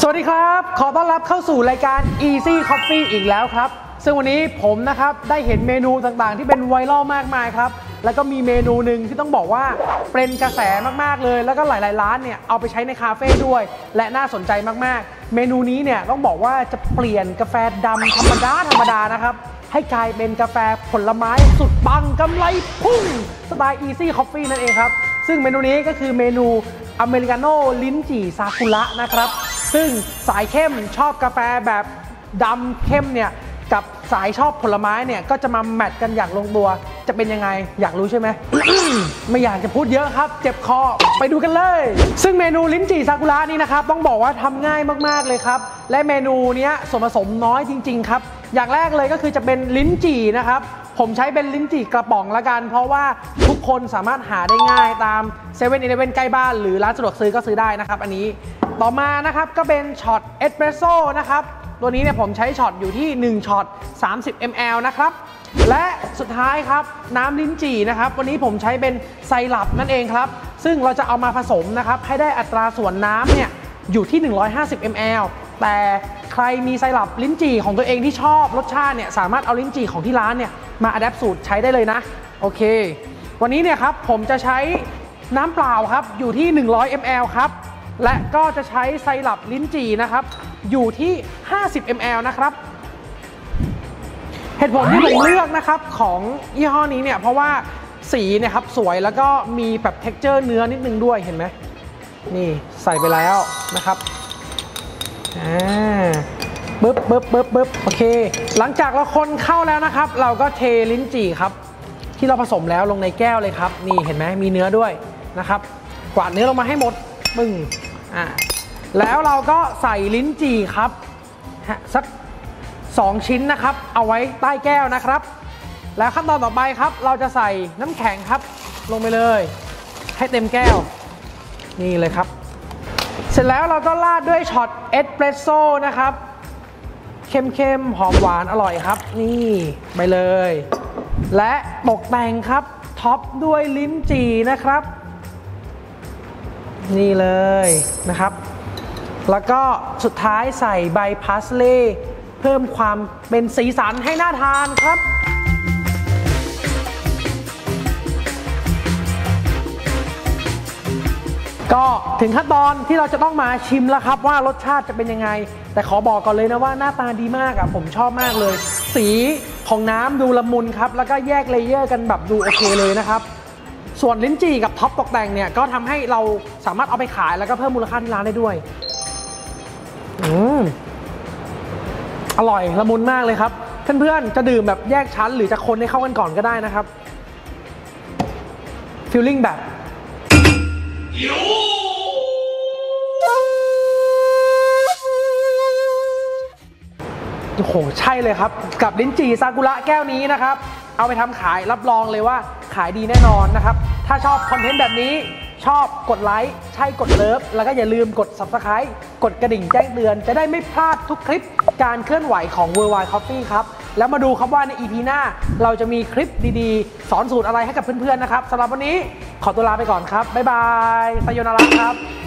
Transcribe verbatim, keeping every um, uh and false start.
สวัสดีครับขอต้อนรับเข้าสู่รายการ Easy Coffee อีกแล้วครับซึ่งวันนี้ผมนะครับได้เห็นเมนูต่างๆที่เป็นไวรัลมากมายครับแล้วก็มีเมนูหนึ่งที่ต้องบอกว่าเป็นกระแสมากๆเลยแล้วก็หลายๆร้านเนี่ยเอาไปใช้ในคาเฟ่ด้วยและน่าสนใจมากๆเมนูนี้เนี่ยต้องบอกว่าจะเปลี่ยนกาแฟดำธรรมดาธรรมดานะครับให้กลายเป็นกาแฟผลไม้สุดปังกำไรพุ่งสไตล์ Easy Coffee นั่นเองครับซึ่งเมนูนี้ก็คือเมนูอเมริกาโน่ลิ้นจี่ซากุระนะครับซึ่งสายเข้มชอบกาแฟแบบดำเข้มเนี่ยกับสายชอบผลไม้เนี่ยก็จะมาแมทกันอย่างลงตัวจะเป็นยังไงอยากรู้ใช่ไหม ไม่อยากจะพูดเยอะครับเจ็บคอไปดูกันเลยซึ่งเมนูลิ้นจี่ซากุระนี่นะครับต้องบอกว่าทำง่ายมากๆเลยครับและเมนูนี้ส่วนผสมน้อยจริงๆครับอย่างแรกเลยก็คือจะเป็นลิ้นจี่นะครับผมใช้เป็นลิ้นจี่กระป๋องละกันเพราะว่าทุกคนสามารถหาได้ง่ายตามเซเว่นอีเลฟเว่นใกล้บ้านหรือร้านสะดวกซื้อก็ซื้อได้นะครับอันนี้ต่อมานะครับก็เป็นช็อตเอสเปรสโซ่นะครับตัวนี้เนี่ยผมใช้ช็อตอยู่ที่หนึ่งช็อตสามสิบมิลลิลิตร นะครับและสุดท้ายครับน้ำลิ้นจี่นะครับวันนี้ผมใช้เป็นไซรัปนั่นเองครับซึ่งเราจะเอามาผสมนะครับให้ได้อัตราส่วนน้ำเนี่ยอยู่ที่หนึ่งร้อยห้าสิบมิลลิลิตร แต่ใครมีไซรัปลิ้นจี่ของตัวเองที่ชอบรสชาติเนี่ยสามารถเอาลิ้นจี่ของที่ร้านเนี่ยมาอัดแอปสูตรใช้ได้เลยนะโอเควันนี้เนี่ยครับผมจะใช้น้ำเปล่าครับอยู่ที่หนึ่งร้อยมิลลิลิตร ครับและก็จะใช้ไซรัปลิ้นจี่นะครับอยู่ที่ห้าสิบมิลลิลิตร นะครับเหตุผลที่ผมเลือกนะครับของยี่ห้อนี้เนี่ยเพราะว่าสีเนี่ยครับสวยแล้วก็มีแบบเท็กเจอร์เนื้อนิดนึงด้วยเห็นไหมนี่ใส่ไปแล้วนะครับอ่าปึ๊บปึ๊บปึ๊บปึ๊บโอเคหลังจากเราคนเข้าแล้วนะครับเราก็เทลิ้นจี่ครับที่เราผสมแล้วลงในแก้วเลยครับนี่เห็นไหมมีเนื้อด้วยนะครับกวาดเนื้อลงมาให้หมดปึ้งอ่าแล้วเราก็ใส่ลิ้นจี่ครับสักสองชิ้นนะครับเอาไว้ใต้แก้วนะครับแล้วขั้นตอนต่อไปครับเราจะใส่น้ำแข็งครับลงไปเลยให้เต็มแก้วนี่เลยครับเสร็จแล้วเราก็ราดด้วยช็อตเอสเปรสโซ่นะครับเข้มๆหอมหวานอร่อยครับนี่ไปเลยและตกแต่งครับท็อปด้วยลิ้นจี่นะครับนี่เลยนะครับแล้วก็สุดท้ายใส่ใบพาสเลย์เพิ่มความเป็นสีสันให้น่าทานครับก็ถึงขั้นตอนที่เราจะต้องมาชิมแล้วครับว่ารสชาติจะเป็นยังไงแต่ขอบอกก่อนเลยนะว่าหน้าตาดีมากอ่ะผมชอบมากเลยสีของน้ำดูละมุนครับแล้วก็แยกเลเยอร์กันแบบดูโอเคเลยนะครับส่วนลิ้นจี่กับท็อปตกแต่งเนี่ยก็ทำให้เราสามารถเอาไปขายแล้วก็เพิ่มมูลค่าที่ร้านได้ด้วยอืมอร่อยละมุนมากเลยครับเพื่อนๆจะดื่มแบบแยกชั้นหรือจะคนให้เข้ากันก่อนก็ได้นะครับฟีลลิ่งแบบโอ้โหใช่เลยครับกับลิ้นจี่ซากุระแก้วนี้นะครับเอาไปทำขายรับรองเลยว่าขายดีแน่นอนนะครับถ้าชอบคอนเทนต์แบบนี้ชอบกดไลค์ใช่กดเลิฟแล้วก็อย่าลืมกด ซับสไครบ์ กดกระดิ่งแจ้งเตือนจะได้ไม่พลาดทุกคลิปการเคลื่อนไหวของ Worldwide Coffee ครับแล้วมาดูครับว่าใน อี พี หน้าเราจะมีคลิปดีๆสอนสูตรอะไรให้กับเพื่อนๆนะครับสำหรับวันนี้ขอตัวลาไปก่อนครับบ๊ายบายไซโยนาระครับ